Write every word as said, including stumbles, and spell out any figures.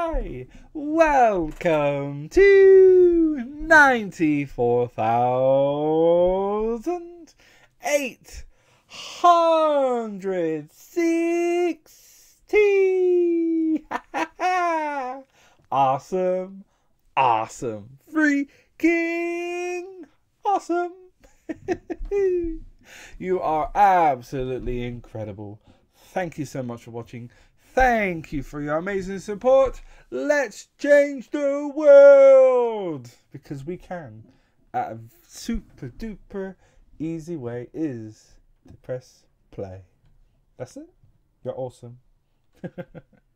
Hi! Welcome to ninety-four thousand eight hundred sixty! Awesome! Awesome! Freaking awesome! You are absolutely incredible. Thank you so much for watching. Thank you for your amazing support. Let's change the world, because we can. A super duper easy way is to press play. That's it. You're awesome.